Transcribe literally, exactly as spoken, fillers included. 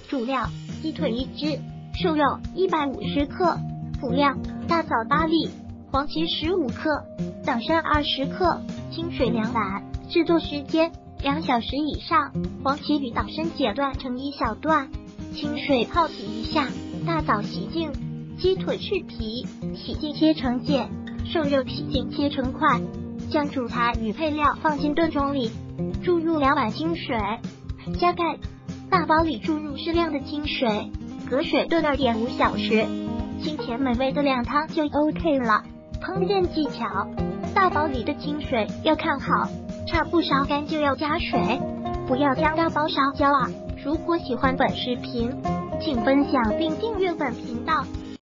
主料：鸡腿一只，瘦肉一百五十克。辅料：大枣八粒，黄芪十五克，党参二十克，清水两碗。制作时间：两小时以上。黄芪与党参剪断成一小段，清水泡洗一下。大枣洗净，鸡腿去皮，洗净切成件，瘦肉洗净切成块。将主材与配料放进炖盅里，注入两碗清水，加盖。大煲里注入适量的清水，隔水炖 二点五小时，清甜美味的靓汤就 OK 了。烹饪技巧：大煲里的清水要看好，差不烧干就要加水，不要将大煲烧焦啊！如果喜欢本视频，请分享并订阅本频道。